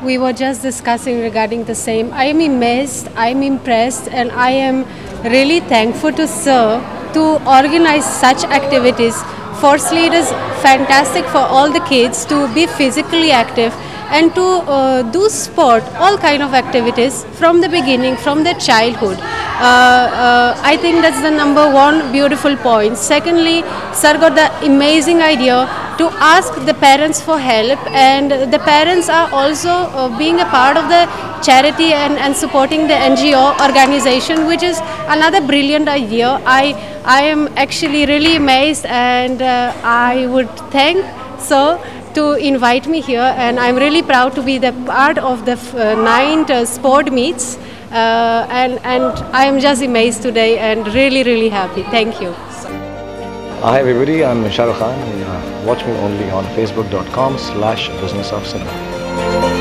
we were just discussing regarding the same. I am amazed, I am impressed, and I am really thankful to Sir to organize such activities. Firstly, it is fantastic for all the kids to be physically active and to do sport, all kind of activities from the beginning, from their childhood. I think that's the number one beautiful point. Secondly, Sir got the amazing idea to ask the parents for help, and the parents are also being a part of the charity and supporting the NGO organization, which is another brilliant idea. I am actually really amazed, and I would thank Sir to invite me here, and I'm really proud to be the part of the 9th sport meets, and I'm just amazed today and really happy. Thank you. Hi everybody, I'm Shah Rukh Khan. Watch me only on facebook.com/businessofcinema.